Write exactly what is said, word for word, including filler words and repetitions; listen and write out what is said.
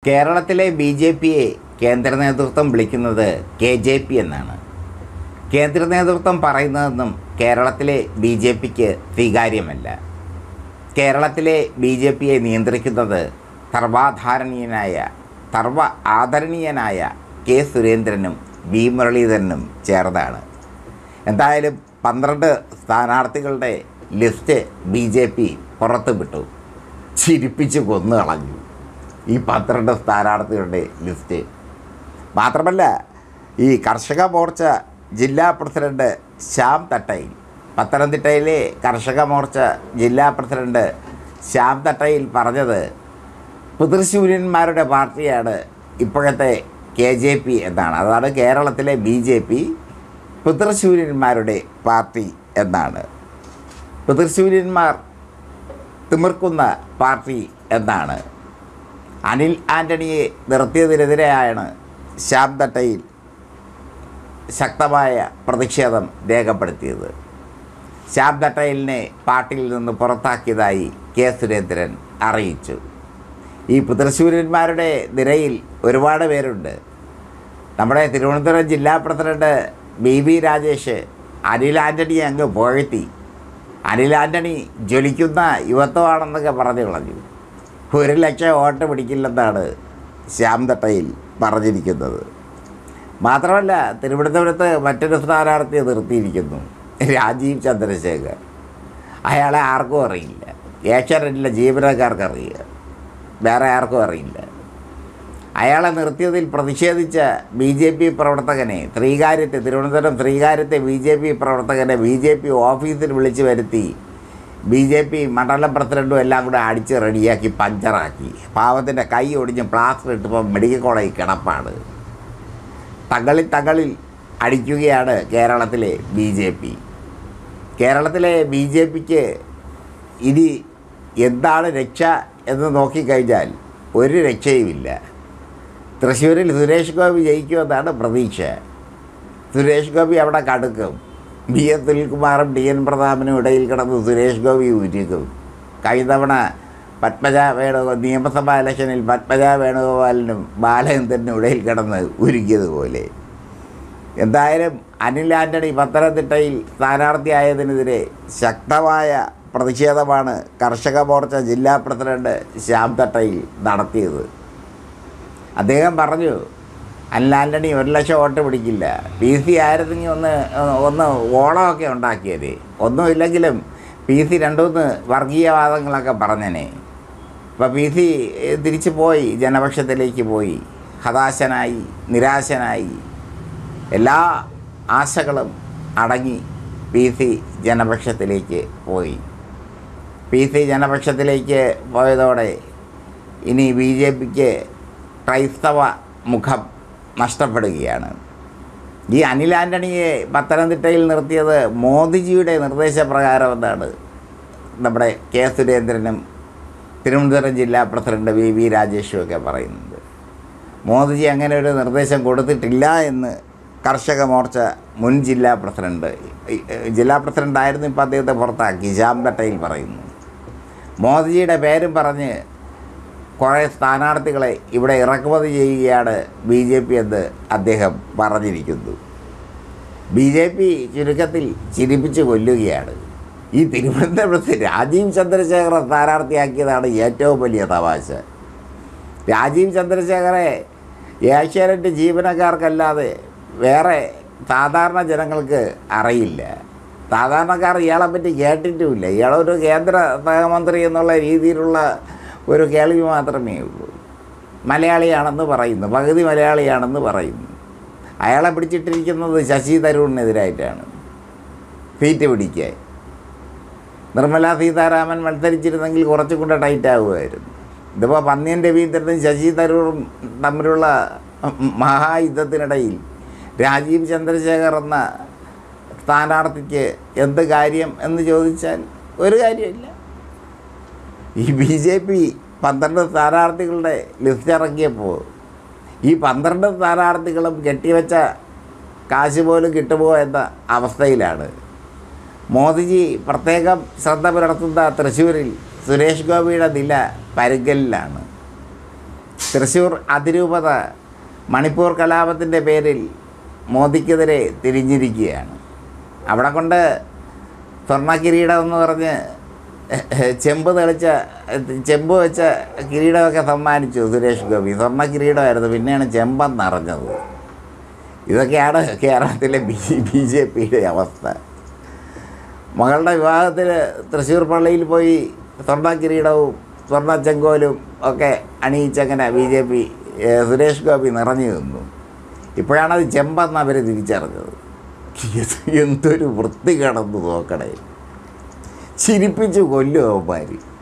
കേരളത്തിലെ B J പിയെ കേന്ദ്ര നേതൃത്വം വിളിക്കുന്നത് കെ ജെ പി എന്നാണ്. കേന്ദ്ര നേതൃത്വം പറയുന്നതെന്നും കേരളത്തിലെ ബി ജെ പിക്ക് സ്വീകാര്യമല്ല. കേരളത്തിലെ ബി ജെ പിയെ നിയന്ത്രിക്കുന്നത് സർവാധാരണീയനായ സർവ ആദരണീയനായ കെ സുരേന്ദ്രനും വി മുരളീധരനും ചേർന്നാണ്. എന്തായാലും പന്ത്രണ്ട് സ്ഥാനാർത്ഥികളുടെ ലിസ്റ്റ് ബി ജെ പി പുറത്തു വിട്ടു. ചിരിപ്പിച്ച് കൊന്നു കളഞ്ഞു ഈ പന്ത്രണ്ട് സ്ഥാനാർത്ഥികളുടെ ലിസ്റ്റ്. മാത്രമല്ല, ഈ കർഷക മോർച്ച ജില്ലാ പ്രസിഡന്റ് ശ്യാം തട്ടയിൽ, പത്തനംതിട്ടയിലെ കർഷക മോർച്ച ജില്ലാ പ്രസിഡന്റ് ശ്യാം തട്ടയിൽ പറഞ്ഞത് പിതൃശൂര്യന്മാരുടെ പാർട്ടിയാണ് ഇപ്പോഴത്തെ കെ ജെ പി എന്നാണ്. അതാണ് കേരളത്തിലെ ബി ജെ പി പിതൃശൂര്യന്മാരുടെ പാർട്ടി എന്നാണ്. പിതൃശൂര്യന്മാർ തിമിർക്കുന്ന പാർട്ടി എന്നാണ്. അനിൽ ആൻ്റണിയെ നിർത്തിയതിനെതിരെയാണ് ശ്യാം തട്ടയിൽ ശക്തമായ പ്രതിഷേധം രേഖപ്പെടുത്തിയത്. ശ്യാം തട്ടയിലിനെ പാർട്ടിയിൽ നിന്ന് പുറത്താക്കിയതായി കെ സുരേന്ദ്രൻ അറിയിച്ചു. ഈ പിതൃശൂര്യന്മാരുടെ നിരയിൽ ഒരുപാട് പേരുണ്ട്. നമ്മുടെ തിരുവനന്തപുരം ജില്ലാ president B V Rajesh Anil ആൻ്റണിയെ അങ്ങ് പുകഴ്ത്തി. അനിൽ ആൻ്റണി ജ്വലിക്കുന്ന യുവത്വമാണെന്നൊക്കെ പറഞ്ഞു കളഞ്ഞു. ഒരു ലക്ഷം വോട്ട് പിടിക്കില്ലെന്നാണ് ശ്യാം തട്ടയിൽ പറഞ്ഞിരിക്കുന്നത്. മാത്രമല്ല, തിരുവനന്തപുരത്ത് മറ്റൊരു സ്ഥാനാർത്ഥിയെ നിർത്തിയിരിക്കുന്നു, രാജീവ് ചന്ദ്രശേഖർ. അയാളെ ആർക്കും അറിയില്ല. ഏഷ്യാനെറ്റിലെ ജീവനക്കാർക്ക് അറിയുക, വേറെ ആർക്കും അറിയില്ല. അയാളെ നിർത്തിയതിൽ പ്രതിഷേധിച്ച ബി ജെ പി പ്രവർത്തകനെ ശ്രീകാര്യത്തെ തിരുവനന്തപുരം ശ്രീകാര്യത്തെ ബി ജെ പി പ്രവർത്തകനെ ബി ജെ പി ഓഫീസിൽ വിളിച്ചു വരുത്തി ബി ജെ പി മണ്ഡലം പ്രസിഡൻറ്റും എല്ലാം കൂടെ അടിച്ച് റെഡിയാക്കി പഞ്ചറാക്കി. പാവത്തിൻ്റെ കൈ ഒടിഞ്ഞ് പ്ലാസ്റ്റർ ഇട്ടപ്പോൾ മെഡിക്കൽ കോളേജ് കിടപ്പാണ്. തകളിൽ തകളിൽ അടിക്കുകയാണ് കേരളത്തിലെ ബി ജെ പി. കേരളത്തിലെ ബി ജെ പിക്ക് ഇനി എന്താണ് രക്ഷ എന്ന് നോക്കിക്കഴിഞ്ഞാൽ ഒരു രക്ഷയുമില്ല. തൃശ്ശൂരിൽ സുരേഷ് ഗോപി ജയിക്കുമെന്നാണ് പ്രതീക്ഷ. സുരേഷ് ഗോപി അവിടെ കടുക്കും. ബി എസ് സുനിൽകുമാറും ടി എൻ പ്രതാപനും ഇടയിൽ കിടന്ന് സുരേഷ് ഗോപി ഉരുക്കും. കഴിഞ്ഞ തവണ പത്മജ വേണുഗോ നിയമസഭാ ഇലക്ഷനിൽ പത്മജ വേണുഗോപാലിനും ബാലചന്ദ്രനും ഇടയിൽ കിടന്ന് ഉരുക്കിയതുപോലെ. എന്തായാലും അനിൽ ആൻ്റണി പത്തനംതിട്ടയിൽ സ്ഥാനാർത്ഥിയായതിനെതിരെ ശക്തമായ പ്രതിഷേധമാണ് കർഷക മോർച്ച ജില്ലാ പ്രസിഡന്റ് ശ്യാം തട്ടയിൽ നടത്തിയത്. അദ്ദേഹം പറഞ്ഞു, അനിൽ ആൻ്റണി ഒരു ലക്ഷം വോട്ട് പിടിക്കില്ല. പി സി ആയിരുന്നെങ്കിൽ ഒന്ന് ഒന്ന് ഓളമൊക്കെ ഉണ്ടാക്കിയത്. ഒന്നുമില്ലെങ്കിലും പി സി രണ്ടുമൂന്ന് വർഗീയവാദങ്ങളൊക്കെ പറഞ്ഞനെ. അപ്പോൾ പി സി തിരിച്ചു പോയി, ജനപക്ഷത്തിലേക്ക് പോയി. ഹതാശനായി, നിരാശനായി, എല്ലാ ആശകളും അടങ്ങി പി സി ജനപക്ഷത്തിലേക്ക് പോയി. പി സി ജനപക്ഷത്തിലേക്ക് പോയതോടെ ഇനി ബി ജെ പിക്ക് ക്രൈസ്തവ മുഖം നഷ്ടപ്പെടുകയാണ്. ഈ അനിൽ ആൻ്റണിയെ പത്തനംതിട്ടയിൽ നിർത്തിയത് മോദിജിയുടെ നിർദ്ദേശപ്രകാരമെന്നാണ് നമ്മുടെ കെ സുരേന്ദ്രനും തിരുവനന്തപുരം ജില്ലാ പ്രസിഡന്റ് വി വി രാജേഷും ഒക്കെ പറയുന്നത്. മോദിജി അങ്ങനെ ഒരു നിർദ്ദേശം കൊടുത്തിട്ടില്ല എന്ന് കർഷക മോർച്ച മുൻ ജില്ലാ പ്രസിഡന്റ് ജില്ലാ പ്രസിഡൻ്റായിരുന്നു, ഇപ്പോൾ അദ്ദേഹത്തെ പുറത്താക്കി, ശ്യാം തട്ടയിൽ പറയുന്നു. മോദിജിയുടെ പേരും പറഞ്ഞ് കുറേ സ്ഥാനാർത്ഥികളെ ഇവിടെ ഇറക്കുമതി ചെയ്യുകയാണ് ബി ജെ പി എന്ന് അദ്ദേഹം പറഞ്ഞിരിക്കുന്നു. ബി ജെ പി ചുരുക്കത്തിൽ ചിരിപ്പിച്ച് കൊല്ലുകയാണ്. ഈ തിരുവനന്തപുരത്ത് രാജീവ് ചന്ദ്രശേഖറെ സ്ഥാനാർത്ഥിയാക്കിയതാണ് ഏറ്റവും വലിയ തമാശ. രാജീവ് ചന്ദ്രശേഖറെ ഏഷ്യാനെറ്റ് ജീവനക്കാർക്കല്ലാതെ വേറെ സാധാരണ ജനങ്ങൾക്ക് അറിയില്ല. സാധാരണക്കാർ ഇയാളെപ്പറ്റി കേട്ടിട്ടുമില്ല. ഇയാളൊരു കേന്ദ്ര സഹമന്ത്രി എന്നുള്ള രീതിയിലുള്ള ഒരു കേൾവി മാത്രമേ ഉള്ളൂ. മലയാളിയാണെന്ന് പറയുന്നു, പകുതി മലയാളിയാണെന്ന് പറയുന്നു. അയാളെ പിടിച്ചിട്ടിരിക്കുന്നത് ശശി തരൂരിനെതിരായിട്ടാണ് സീറ്റ് പിടിക്കാൻ. നിർമ്മലാ സീതാരാമൻ മത്സരിച്ചിരുന്നെങ്കിൽ കുറച്ചും കൂടെ ടൈറ്റ് ആകുമായിരുന്നു. ഇതിപ്പോൾ പന്ന്യൻ രവീന്ദ്രനും ശശി തരൂറും തമ്മിലുള്ള മഹായുദ്ധത്തിനിടയിൽ രാജീവ് ചന്ദ്രശേഖർ എന്ന സ്ഥാനാർത്ഥിക്ക് എന്ത് കാര്യം എന്ന് ചോദിച്ചാൽ ഒരു കാര്യമില്ല. ഈ ബി ജെ പി പന്ത്രണ്ട് സ്ഥാനാർത്ഥികളുടെ ലിസ്റ്റ് ഇറക്കിയപ്പോൾ ഈ പന്ത്രണ്ട് സ്ഥാനാർത്ഥികളും കെട്ടിവെച്ച കാശ് പോലും കിട്ടുമോ എന്ന അവസ്ഥയിലാണ്. മോദിജി പ്രത്യേകം ശ്രദ്ധ പുലർത്തുന്ന തൃശ്ശൂരിൽ സുരേഷ് ഗോപിയുടെ നില പരുക്കലിലാണ്. തൃശ്ശൂർ അതിരൂപത മണിപ്പൂർ കലാപത്തിൻ്റെ പേരിൽ മോദിക്കെതിരെ തിരിഞ്ഞിരിക്കുകയാണ്. അവിടെ കൊണ്ട് സ്വർണ്ണ കിരീടം എന്ന് പറഞ്ഞ് ചെമ്പ് തെളിച്ച ചെമ്പ് വെച്ച കിരീടമൊക്കെ സമ്മാനിച്ചു സുരേഷ് ഗോപി. സ്വർണ്ണ കിരീടമായിരുന്നു, പിന്നെയാണ് ചെമ്പെന്നറിഞ്ഞത്. ഇതൊക്കെയാണ് കേരളത്തിലെ ബി ബി ജെ പിയുടെ അവസ്ഥ. മകളുടെ വിവാഹത്തിൽ തൃശ്ശൂർ പള്ളിയിൽ പോയി സ്വർണ്ണ കിരീടവും സ്വർണ്ണ ചെങ്കോലും ഒക്കെ അണിയിച്ചങ്ങനെ B J P Suresh Gopi നിറഞ്ഞു നിന്നു. ഇപ്പോഴാണത് ചെമ്പെന്ന് അവർ തിരിച്ചറിഞ്ഞത്. എന്തൊരു വൃത്തി കിടന്നു നോക്കണേ, ചിരിപ്പിച്ചു കൊല്ലും അവന്മാർ.